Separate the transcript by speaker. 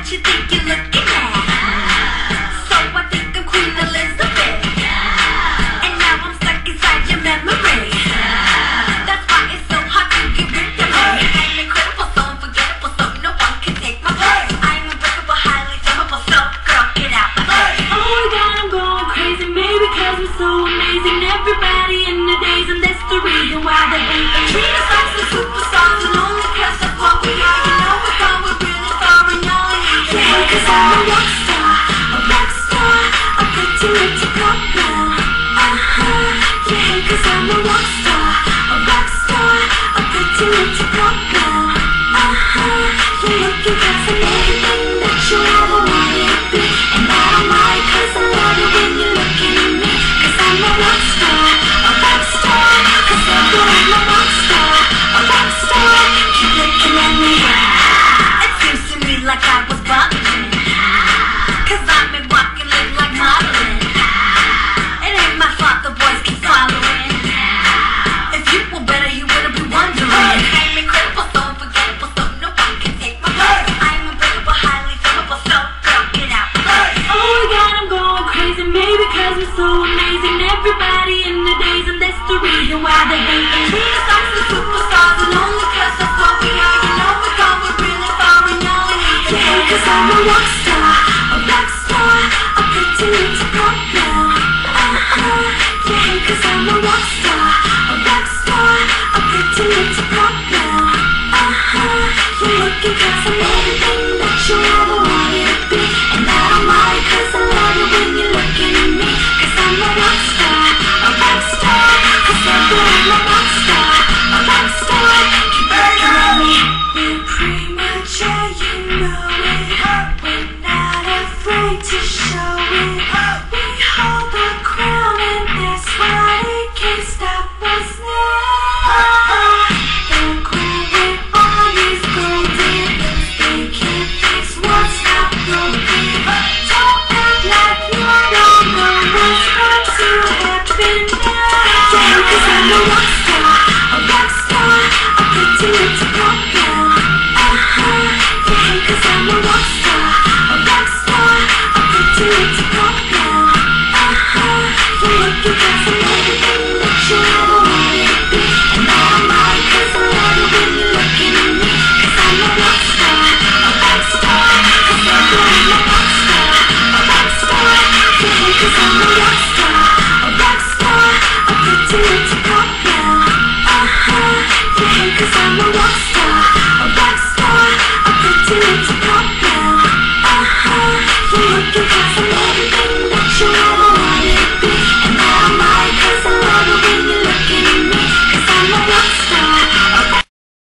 Speaker 1: you think you're looking at? So I think I'm Queen Elizabeth, and now I'm stuck inside your memory. That's why it's so hard to get rid of me. I'm incredible, so unforgettable, so no one can take my place. I'm unbreakable, highly flammable, so girl, get out my face. Oh my God, I'm going crazy, maybe 'cause we're so amazing. Everybody in the days, and that's the reason why they hate me. Treat us like some superstars, and only 'cause that's what we are. You know we're going really far, and all I need is you. 'Cause I'm a rock star, a pretty little pop girl. Yeah, 'cause I'm a rock star, a pretty little pop girl. You're looking past everything that you ever wanted to be, and I don't mind 'cause I love it when you're looking at me. 'Cause I'm a rock star, 'cause I'm a rock star, keep looking at me. It seems to me like I was bubbling, 'cause I've been walking, live like modeling. It ain't my fault the boys keep following. If you were better, you wouldn't be wondering. I'm incredible, so unforgettable, so no one can take my place. I'm unbreakable, highly flammable, so girl, get out my face. Oh my God, I'm going crazy, maybe 'cause we're so amazing. Everybody in the days, and that's the reason why they hate me. Treat us like some superstars, and only 'cause that's what we are. You know we're going really far, and all I need is you. 'Cause I'm a rock star, a pretty little pop girl. Yeah, 'cause I'm a rock star, a pretty little pop girl. You're looking past everything that you ever wanted to be, and I don't mind 'cause I love it when you're looking at me. 'Cause I'm a rock star, 'cause I'm a rock star, keep looking at me. We're premature, you know it. We're not afraid to show it. We hold the crown, and that's why they can't stop us now. The crown with all these golden, they can't fix what's not broken. Don't act like you don't know what's about to happen now. Yeah, 'cause I'm a rock star, a pretty little pop girl. Yeah, 'cause I'm a rock star, a pretty little pop girl. You're looking past everything that you ever wanted to be, and I don't mind 'cause I love it when you're looking at me. 'Cause I'm a rock star, 'cause I'm a rock star, yeah, 'cause I'm a rock star, a pretty little pop girl. Yeah, 'cause I'm a rock star.